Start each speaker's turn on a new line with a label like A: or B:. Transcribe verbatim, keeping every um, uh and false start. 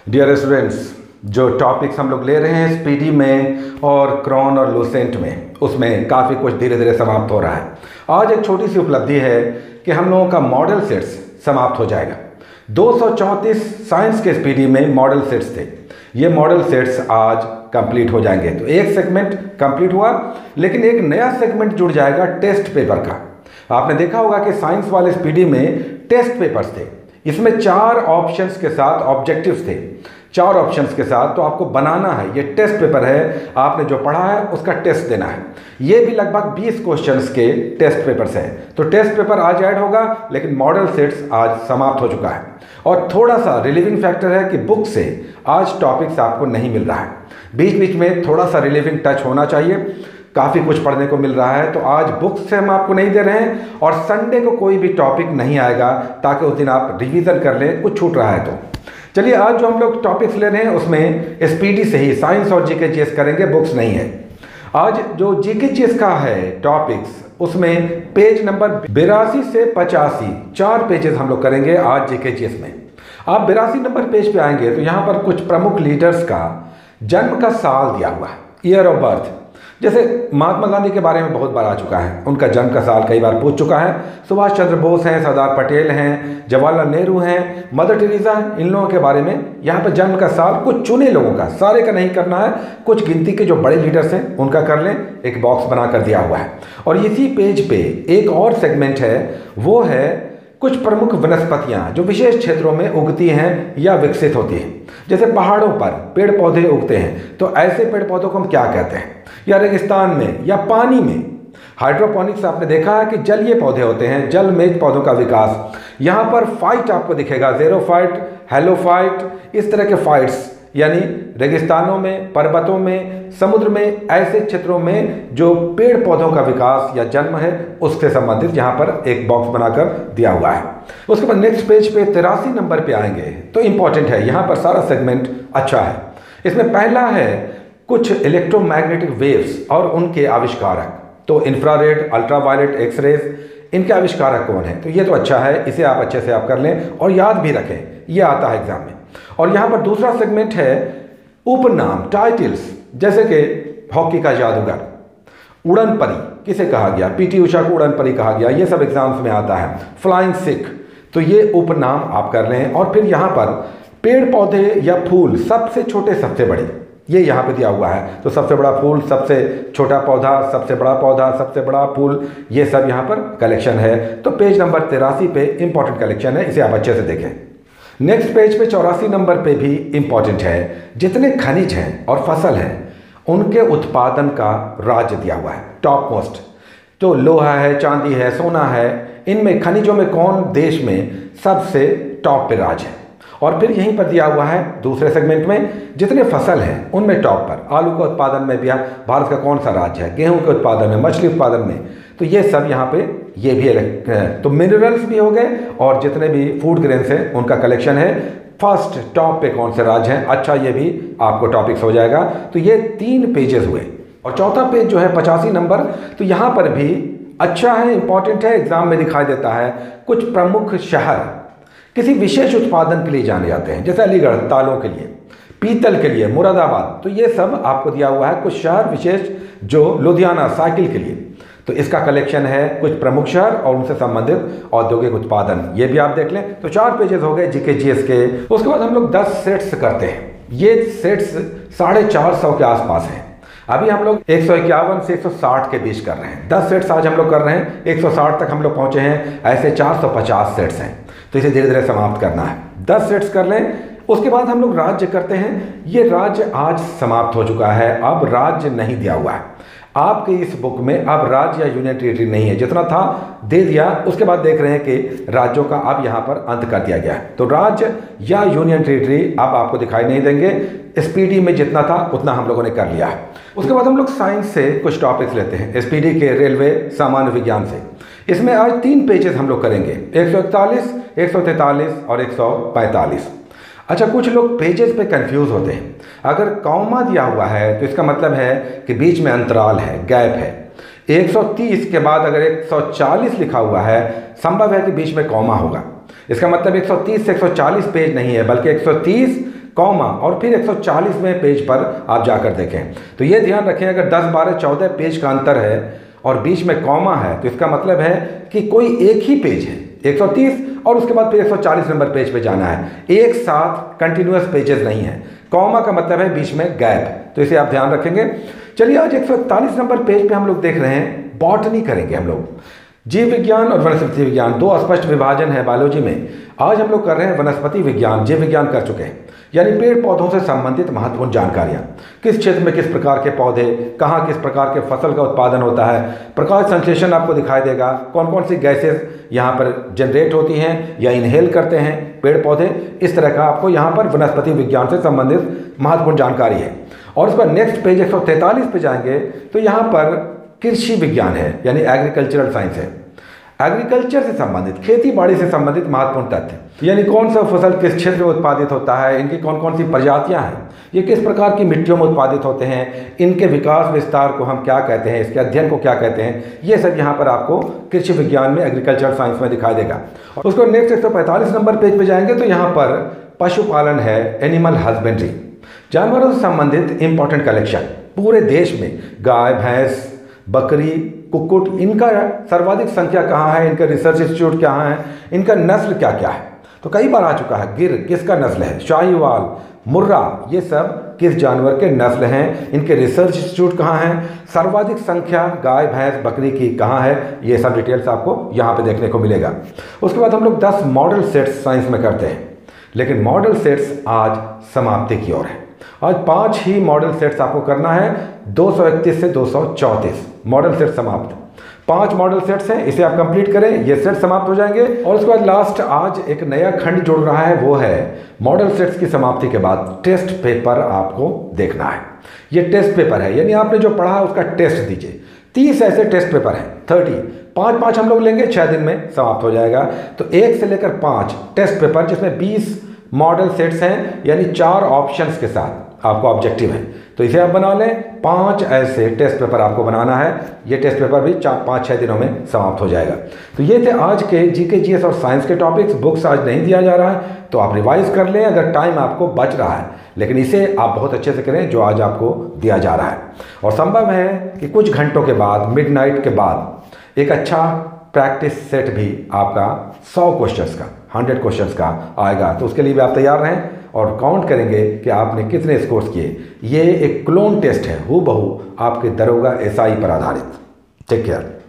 A: Dear students, जो topics हम लोग ले रहे हैं स्पीडी में और क्रॉन और लूसेंट में, उसमें काफ़ी कुछ धीरे धीरे समाप्त हो रहा है। आज एक छोटी सी उपलब्धि है कि हम लोगों का मॉडल सेट्स समाप्त हो जाएगा। दो सौ चौंतीस साइंस के स्पीडी में मॉडल सेट्स थे, ये मॉडल सेट्स आज कंप्लीट हो जाएंगे। तो एक सेगमेंट कंप्लीट हुआ, लेकिन एक नया सेगमेंट जुड़ जाएगा टेस्ट पेपर का। आपने देखा होगा कि साइंस वाले स्पीडी में टेस्ट पेपर्स थे, इसमें चार ऑप्शंस के साथ ऑब्जेक्टिव्स थे, चार ऑप्शंस के साथ। तो आपको बनाना है, ये टेस्ट पेपर है, आपने जो पढ़ा है उसका टेस्ट देना है। ये भी लगभग बीस क्वेश्चंस के टेस्ट पेपर्स हैं। तो टेस्ट पेपर आज ऐड होगा, लेकिन मॉडल सेट्स आज समाप्त हो चुका है। और थोड़ा सा रिलीविंग फैक्टर है कि बुक से आज टॉपिक्स आपको नहीं मिल रहा है, बीच बीच में थोड़ा सा रिलीविंग टच होना चाहिए। काफ़ी कुछ पढ़ने को मिल रहा है, तो आज बुक से हम आपको नहीं दे रहे हैं और संडे को कोई भी टॉपिक नहीं आएगा, ताकि उस दिन आप रिवीजन कर लें, कुछ छूट रहा है तो। चलिए, आज जो हम लोग टॉपिक्स ले रहे हैं उसमें स्पीडी से ही साइंस और जीके जीएस करेंगे, बुक्स नहीं है। आज जो जीके जीएस का है टॉपिक्स, उसमें पेज नंबर बिरासी से पचासी चार पेजेस हम लोग करेंगे आज जीके जीएस में। आप बिरासी नंबर पेज पे आएंगे तो यहाँ पर कुछ प्रमुख लीडर्स का जन्म का साल दिया हुआ है, ईयर ऑफ बर्थ। जैसे महात्मा गांधी के बारे में बहुत बार आ चुका है, उनका जन्म का साल कई बार पूछ चुका है। सुभाष चंद्र बोस हैं, सरदार पटेल हैं, जवाहरलाल नेहरू हैं, मदर टेरेसा हैं। इन लोगों के बारे में यहाँ पर जन्म का साल कुछ चुने लोगों का, सारे का नहीं करना है, कुछ गिनती के जो बड़े लीडर्स हैं उनका कर लें। एक बॉक्स बना कर दिया हुआ है। और इसी पेज पे एक और सेगमेंट है, वो है कुछ प्रमुख वनस्पतियां जो विशेष क्षेत्रों में उगती हैं या विकसित होती हैं। जैसे पहाड़ों पर पेड़ पौधे उगते हैं, तो ऐसे पेड़ पौधों को हम क्या कहते हैं, या रेगिस्तान में या पानी में। हाइड्रोपोनिक्स आपने देखा है कि जलीय पौधे होते हैं, जल में पौधों का विकास। यहाँ पर फाइट आपको दिखेगा, ज़ेरोफाइट, हेलोफाइट, इस तरह के फाइट्स, यानी रेगिस्तानों में, पर्वतों में, समुद्र में, ऐसे क्षेत्रों में जो पेड़ पौधों का विकास या जन्म है, उससे संबंधित यहाँ पर एक बॉक्स बनाकर दिया हुआ है। उसके बाद नेक्स्ट पेज पे तिरासी नंबर पे आएंगे तो इंपॉर्टेंट है, यहाँ पर सारा सेगमेंट अच्छा है। इसमें पहला है कुछ इलेक्ट्रोमैग्नेटिक वेव्स और उनके आविष्कारक। तो इंफ्रारेड, अल्ट्रावायलेट, एक्सरेज, इनके आविष्कारक कौन है, तो ये तो अच्छा है, इसे आप अच्छे से आप कर लें और याद भी रखें, ये आता है एग्जाम में। और यहाँ पर दूसरा सेगमेंट है उपनाम, टाइटल्स, जैसे कि हॉकी का जादूगर, उड़न परी किसे कहा गया, पीटी उषा को उड़न परी कहा गया, ये सब एग्जाम्स में आता है। फ्लाइंग सिख, तो ये उपनाम आप कर लें। और फिर यहाँ पर पेड़ पौधे या फूल, सबसे छोटे सबसे बड़े, ये यहाँ पे दिया हुआ है। तो सबसे बड़ा फूल, सबसे छोटा पौधा, सबसे बड़ा पौधा, सबसे बड़ा फूल, ये सब यहाँ पर कलेक्शन है। तो पेज नंबर तिरासी पे इंपॉर्टेंट कलेक्शन है, इसे आप अच्छे से देखें। नेक्स्ट पेज पे चौरासी नंबर पे भी इंपॉर्टेंट है, जितने खनिज हैं और फसल हैं उनके उत्पादन का राज्य दिया हुआ है, टॉप मोस्ट। तो लोहा है, चांदी है, सोना है, इनमें खनिजों में कौन देश में सबसे टॉप पे राज है। और फिर यहीं पर दिया हुआ है दूसरे सेगमेंट में, जितने फसल हैं उनमें टॉप पर। आलू के उत्पादन में भी भारत का कौन सा राज्य है, गेहूं के उत्पादन में, मछली उत्पादन में, तो ये सब यहाँ पे ये भी है। तो मिनरल्स भी हो गए और जितने भी फूड ग्रेन्स हैं उनका कलेक्शन है। फर्स्ट टॉप पे कौन से राज्य हैं, अच्छा, ये भी आपको टॉपिक्स हो जाएगा। तो ये तीन पेजेस हुए। और चौथा पेज जो है पचासी नंबर, तो यहाँ पर भी अच्छा है, इंपॉर्टेंट है, एग्जाम में दिखाई देता है। कुछ प्रमुख शहर किसी विशेष उत्पादन के लिए जाने जाते हैं, जैसे अलीगढ़ तालों के लिए, पीतल के लिए मुरादाबाद, तो ये सब आपको दिया हुआ है। कुछ शहर विशेष, जो लुधियाना साइकिल के लिए, तो इसका कलेक्शन है कुछ प्रमुख शहर और उनसे संबंधित औद्योगिक उत्पादन, ये भी आप देख लें। तो चार पेजेस हो गए जीके जीएस के। उसके बाद हम लोग दस सेट्स करते हैं, ये सेट्स साढ़े चार सौ के आसपास हैं। अभी हम लोग एक सौ इक्यावन से एक सौ साठ के बीच कर रहे हैं, दस सेट्स आज हम लोग कर रहे हैं, एक सौ साठ तक हम लोग पहुंचे हैं, ऐसे चार सौ पचास सेट्स हैं। तो इसे धीरे धीरे समाप्त करना है, दस सेट्स कर लें। उसके बाद हम लोग राज्य करते हैं, ये राज्य आज समाप्त हो चुका है, अब राज्य नहीं दिया हुआ है आपके इस बुक में। अब राज्य या यूनियन टेरिटरी नहीं है, जितना था दे दिया। उसके बाद देख रहे हैं कि राज्यों का अब यहाँ पर अंत कर दिया गया है। तो राज्य या यूनियन टेरिटरी अब आपको दिखाई नहीं देंगे, स्पीडी में जितना था उतना हम लोगों ने कर लिया है। उसके बाद हम लोग साइंस से कुछ टॉपिक्स लेते हैं, स्पीडी के रेलवे सामान्य विज्ञान से। इसमें आज तीन पेजेस हम लोग करेंगे, एक सौ इकतालीस, एक सौ तैंतालीस और एक सौ पैंतालीस। अच्छा, कुछ लोग पेजेस पे कंफ्यूज होते हैं। अगर कॉमा दिया हुआ है तो इसका मतलब है कि बीच में अंतराल है, गैप है। एक सौ तीस के बाद अगर एक सौ चालीस लिखा हुआ है, संभव है कि बीच में कॉमा होगा। इसका मतलब एक सौ तीस से एक सौ चालीस पेज नहीं है, बल्कि एक सौ तीस कॉमा और फिर एक सौ चालीसवें पेज पर आप जाकर देखें। तो ये ध्यान रखें, अगर दस, बारह, चौदह पेज का अंतर है और बीच में कॉमा है तो इसका मतलब है कि कोई एक ही पेज है, एक सौ तीस, और उसके बाद फिर एक सौ चालीस नंबर पेज पे जाना है। एक साथ कंटिन्यूअस पेजेस नहीं है। कॉमा का मतलब है बीच में गैप, तो इसे आप ध्यान रखेंगे। चलिए आज एक सौ इकतालीस नंबर पेज पे हम लोग देख रहे हैं बॉटनी करेंगे हम लोग। जीव विज्ञान और वनस्पति विज्ञान दो स्पष्ट विभाजन है बायोलॉजी में। आज हम लोग कर रहे हैं वनस्पति विज्ञान। जीव विज्ञान कर चुके हैं, यानी पेड़ पौधों से संबंधित महत्वपूर्ण जानकारियाँ, किस क्षेत्र में किस प्रकार के पौधे, कहाँ किस प्रकार के फसल का उत्पादन होता है, प्रकाश संश्लेषण आपको दिखाई देगा, कौन कौन सी गैसेस यहाँ पर जनरेट होती हैं या इनहेल करते हैं पेड़ पौधे, इस तरह का आपको यहाँ पर वनस्पति विज्ञान से संबंधित महत्वपूर्ण जानकारी है। और उस पर नेक्स्ट पेज एक सौ तैंतालीस पे जाएंगे तो यहाँ पर कृषि विज्ञान है, यानी एग्रीकल्चरल साइंस है। एग्रीकल्चर से संबंधित, खेती बाड़ी से संबंधित महत्वपूर्ण तथ्य, यानी कौन सा फसल किस क्षेत्र में उत्पादित होता है, इनकी कौन कौन सी प्रजातियां हैं, ये किस प्रकार की मिट्टियों में उत्पादित होते हैं, इनके विकास विस्तार को हम क्या कहते हैं, इसके अध्ययन को क्या कहते हैं, ये सब यहाँ पर आपको कृषि विज्ञान में, एग्रीकल्चर साइंस में दिखाई देगा। उसको नेक्स्ट एक सौ पैंतालीस नंबर पेज पे जाएंगे तो यहाँ पर पशुपालन है, एनिमल हस्बेंड्री, जानवरों से संबंधित इंपॉर्टेंट कलेक्शन। पूरे देश में गाय, भैंस, बकरी, कुक्कुट, इनका सर्वाधिक संख्या कहाँ है, इनका रिसर्च इंस्टीट्यूट कहाँ है, इनका नस्ल क्या क्या है। तो कई बार आ चुका है, गिर किसका नस्ल है, शाहीवाल, मुर्रा, ये सब किस जानवर के नस्ल हैं, इनके रिसर्च इंस्टीट्यूट कहाँ हैं, सर्वाधिक संख्या गाय, भैंस, बकरी की कहाँ है, ये सब डिटेल्स आपको यहाँ पे देखने को मिलेगा। उसके बाद हम लोग दस मॉडल सेट्स साइंस में करते हैं, लेकिन मॉडल सेट्स आज समाप्ति की ओर है। आज पांच ही मॉडल सेट्स आपको करना है, दो सौ इकतीस से दो सौ चौंतीस मॉडल सेट समाप्त। पांच मॉडल सेट्स हैं, इसे आप कंप्लीट करें, ये सेट समाप्त हो जाएंगे। और उसके बाद लास्ट आज एक नया खंड जुड़ रहा है, वो है मॉडल सेट्स की समाप्ति के बाद टेस्ट पेपर आपको देखना है। ये टेस्ट पेपर है, यानी आपने जो पढ़ा है उसका टेस्ट दीजिए। तीस ऐसे टेस्ट पेपर हैं, थर्टी, पाँच पाँच हम लोग लेंगे, छः दिन में समाप्त हो जाएगा। तो एक से लेकर पाँच टेस्ट पेपर, जिसमें बीस मॉडल सेट्स हैं, यानी चार ऑप्शंस के साथ आपको ऑब्जेक्टिव है, तो इसे आप बना लें। पांच ऐसे टेस्ट पेपर आपको बनाना है, ये टेस्ट पेपर भी चार पाँच छः दिनों में समाप्त हो जाएगा। तो ये थे आज के जीके, जीएस और साइंस के टॉपिक्स। बुक्स आज नहीं दिया जा रहा है, तो आप रिवाइज कर लें अगर टाइम आपको बच रहा है, लेकिन इसे आप बहुत अच्छे से करें जो आज आपको दिया जा रहा है। और संभव है कि कुछ घंटों के बाद, मिडनाइट के बाद एक अच्छा प्रैक्टिस सेट भी आपका सौ क्वेश्चंस का, हंड्रेड क्वेश्चंस का आएगा। तो उसके लिए भी आप तैयार रहें और काउंट करेंगे कि आपने कितने स्कोर्स किए। ये एक क्लोन टेस्ट है, हूबहू आपके दरोगा एसआई पर आधारित। Take care.